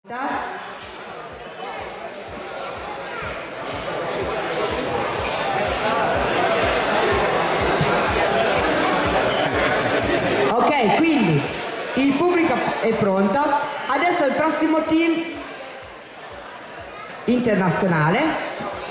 Ok, quindi il pubblico è pronto. Adesso il prossimo team internazionale.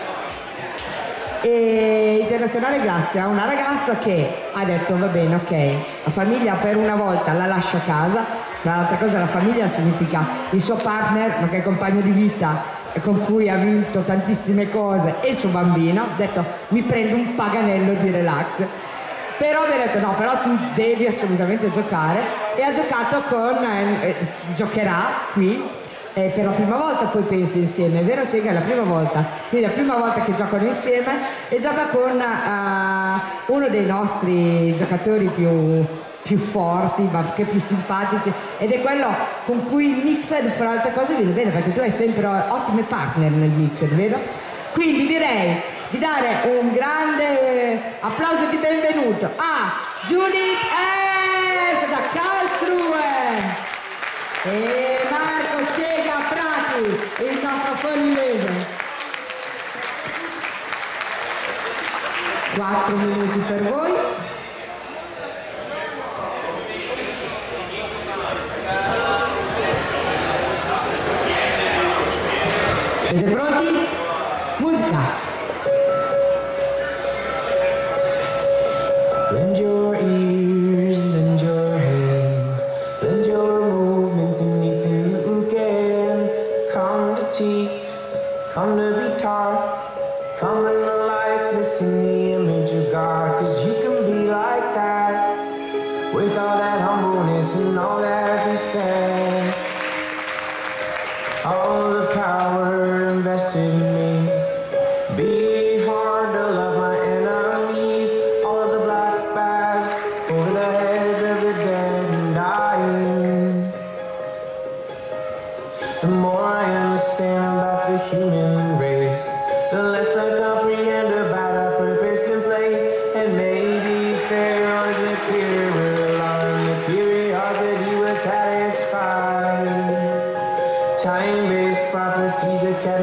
E internazionale grazie a una ragazza che ha detto va bene, ok, la famiglia per una volta la lascia a casa. Tra l'altra cosa, la famiglia significa il suo partner, ma che è compagno di vita e con cui ha vinto tantissime cose, e il suo bambino. Ha detto mi prendo un paganello di relax, però mi ha detto no, però tu devi assolutamente giocare, e ha giocato con giocherà qui per la prima volta, poi pensi insieme, è vero Cega? È la prima volta, quindi è la prima volta che giocano insieme, e gioca con uno dei nostri giocatori più forti, ma che più simpatici, ed è quello con cui il mixer, fra altre cose, viene bene, perché tu hai sempre ottime partner nel mixer, vero? Quindi direi di dare un grande applauso di benvenuto a Judith S. da Karlsruhe e Marco Cega Prati, il nostro forlivese. 4 minuti per voi. Siete pronti? Musica! Lend your ears, lend your hands, lend your movement, anything you can. Come to teach, come to be taught, come in the likeness and the image of God. 'Cause you can be like that, with all that humbleness and all that respect. All the power invested in me. Be hard to love my enemies. All of the black bags over the heads of the dead and dying. The more I understand about the human race, the less I comprehend about our purpose and place. And maybe if there was a clearer alarm, the curiosity was satisfied. Time-based prophecies that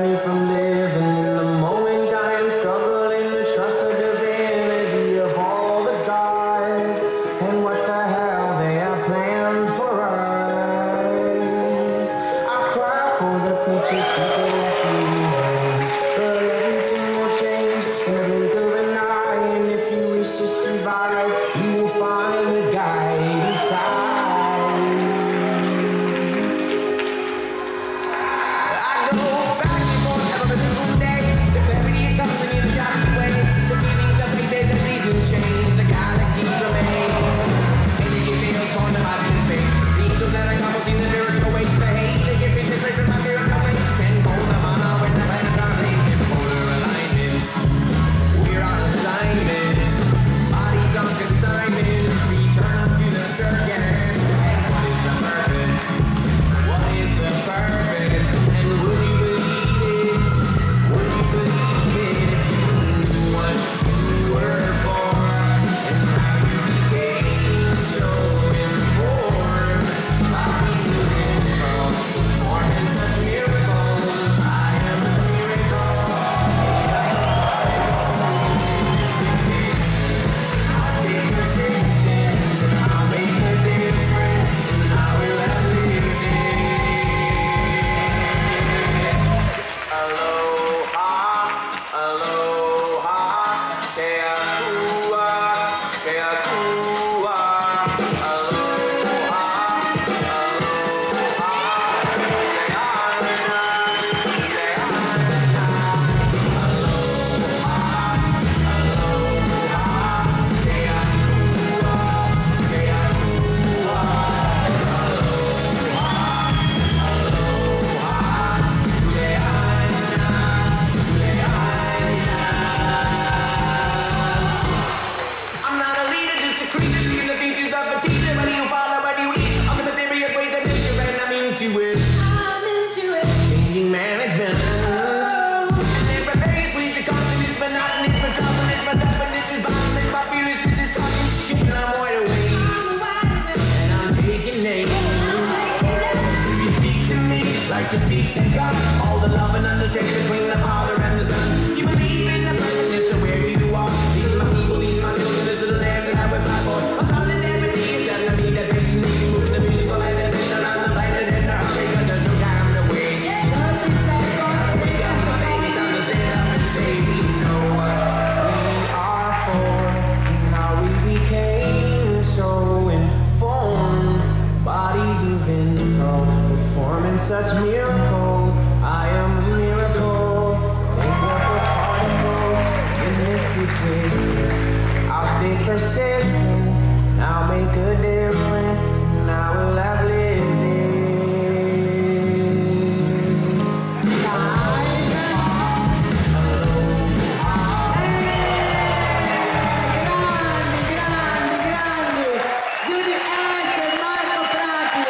stay between the father and the son. Do you believe in the perfectness of where you are? These are my people, these are my children, this is the land that I would fight for. I'm calling every day, it's time to be that patient, moving the musical manifestation on the planet in a hurry, cause there's no time to wait. Gotta wake up my babies, time to stand up and say we know what we are for, and how we became so informed. Bodies have been called, performing such miracles. I am a miracle, make up a particle in this existence. I'll stay persistent, I'll make a difference, and I will have lived it. Grandi, Giulia S e Marco Prati.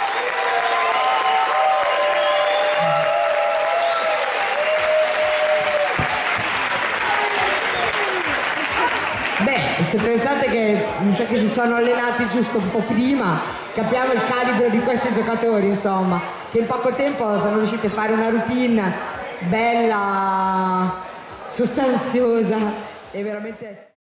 Beh, se pensate che mi sa che si sono allenati giusto un po' prima, capiamo il calibro di questi giocatori, insomma, che in poco tempo sono riusciti a fare una routine bella, sostanziosa e veramente...